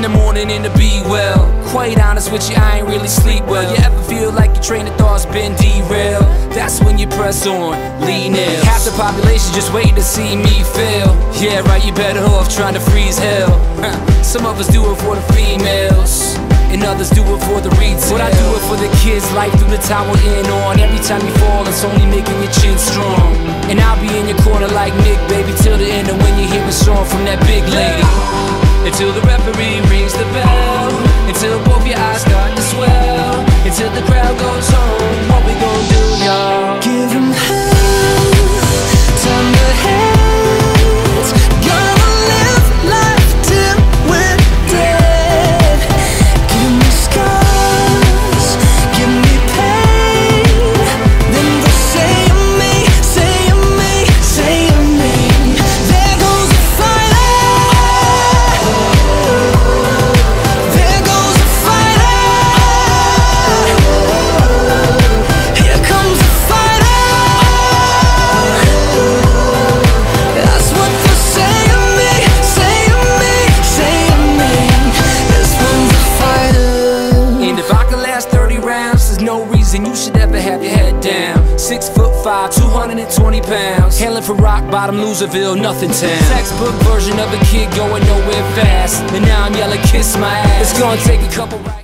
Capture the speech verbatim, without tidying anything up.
the morning and to be well. Quite honest with you, I ain't really sleep well. You ever feel like your train of thought's been derailed? That's when you press on, lean in. Half the population just waiting to see me fail. Yeah, right, you better off trying to freeze hell. Some of us do it for the females, and others do it for the retail. But I do it for the kids, life through the time we're in on. Every time you fall, it's only making your chin strong. And I'll be in your corner like Mick, baby, till the end of when you hear a song from that big lady. Until the referee rings the bell, until both your eyes start to swell, until the crowd goes home. What we gon' do, y'all? Give 'em hell, turn the heads. Gonna live life till we're dead. Give me scars, give me pain. Then they'll say of me, say of me, say of me. There goes the fighter. There goes the fighter. Here comes the fighter. That's what they'll say of me, say of me, say of me. This one's a fighter. And if I can last thirty rounds, there's no reason you should ever have your head down. Six foot five, two hundred twenty pounds, hailing from rock bottom, Loserville, nothing town. Textbook version of a kid going nowhere fast, and now I'm yelling, kiss my ass. It's gonna take a couple right